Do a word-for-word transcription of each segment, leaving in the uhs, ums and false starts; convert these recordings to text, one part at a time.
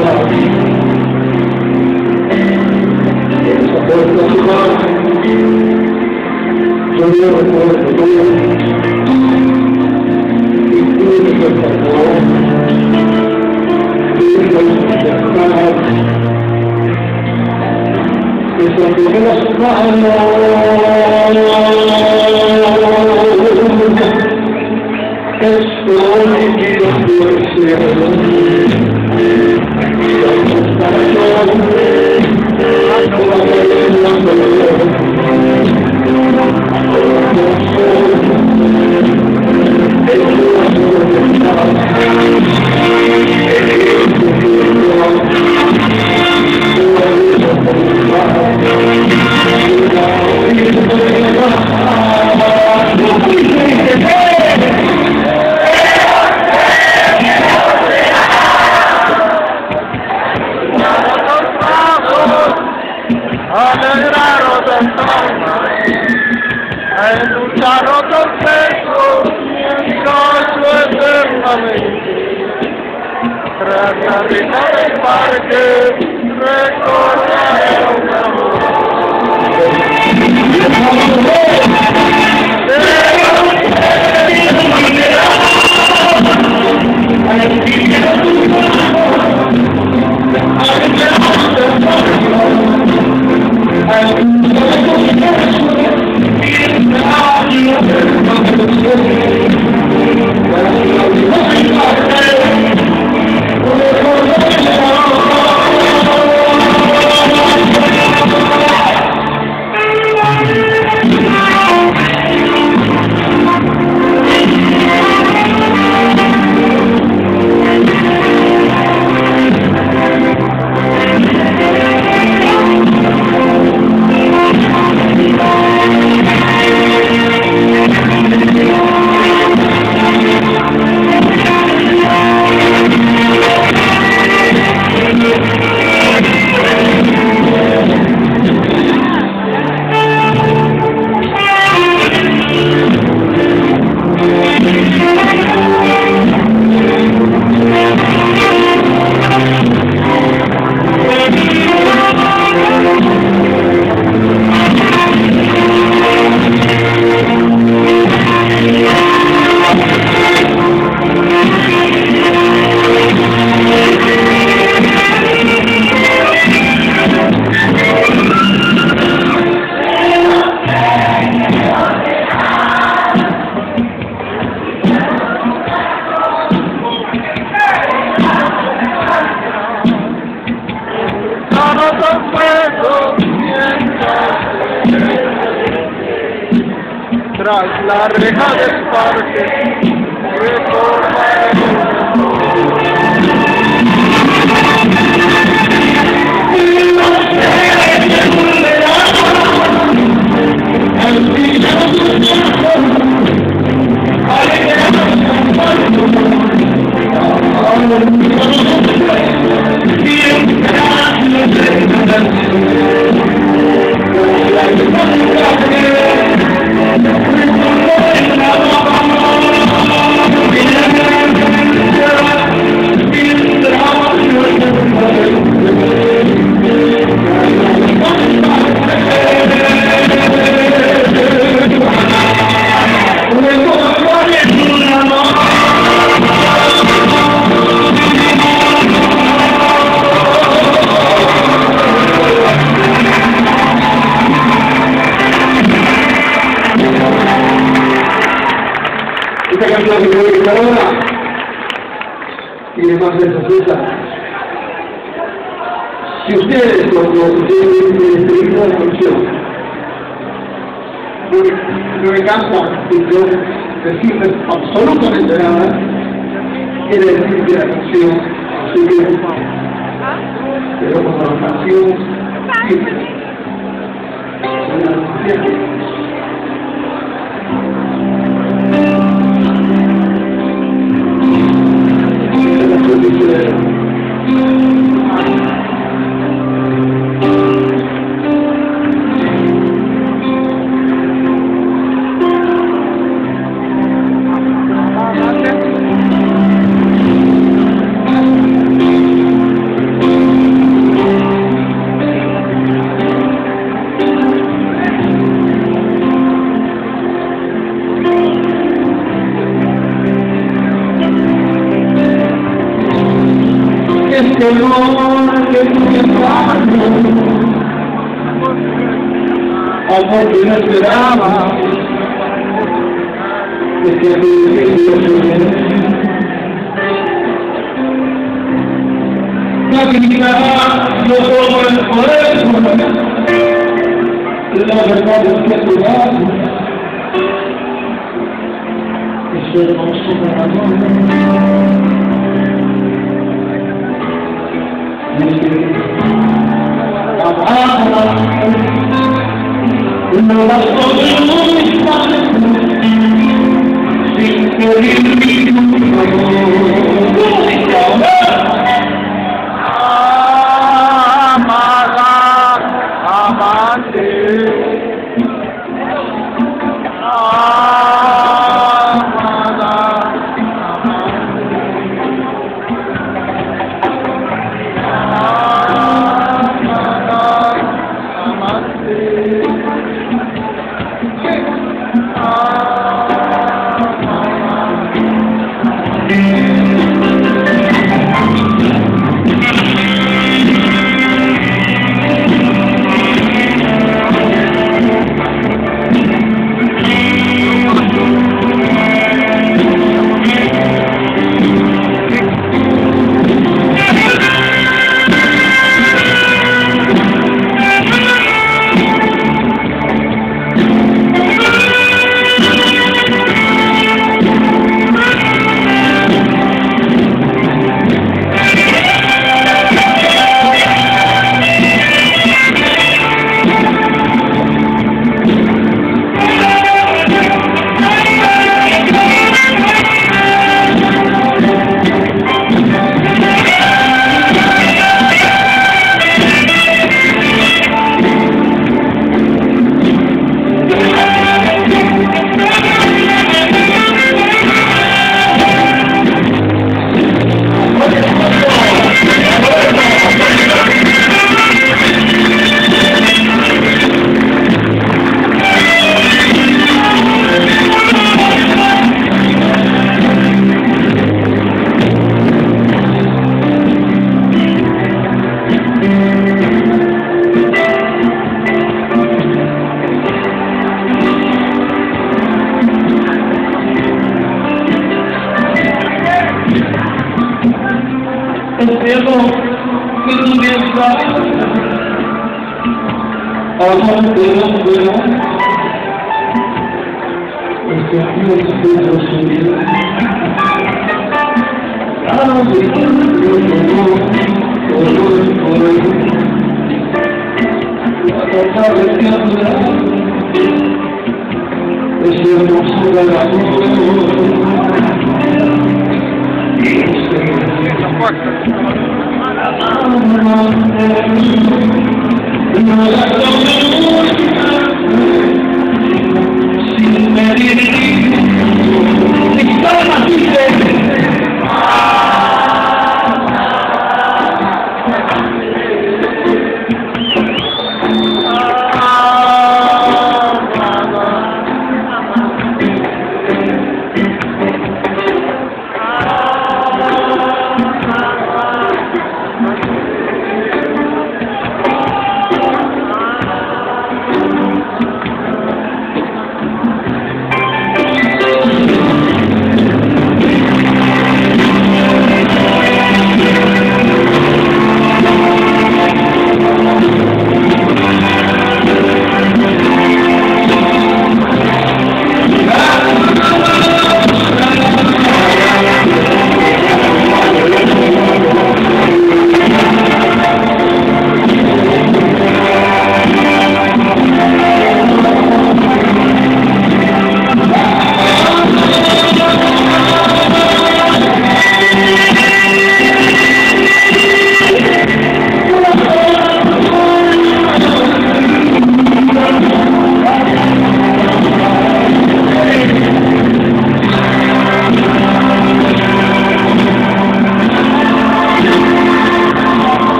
Tras la reja del parque, esta canción que voy a cantar ahora tiene más de esa. Si ustedes, cuando tienen entrevista de canción, no me cansan sin yo decirles absolutamente nada, quiere decir que la canción sigue, pero como la canción sigue. porque no esperaba que te la vida no todo el poder, la verdad es que tu lado es hermoso para mí. No las podemos sin pedir ningún favor. Amada, amante, amada, el cielo que tú bien sabes, amor de los buenos, este Dios de los suyos, claro que yo no, todo el poder, la verdad es que a tu lado, es hermoso de la sin medir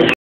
Dios.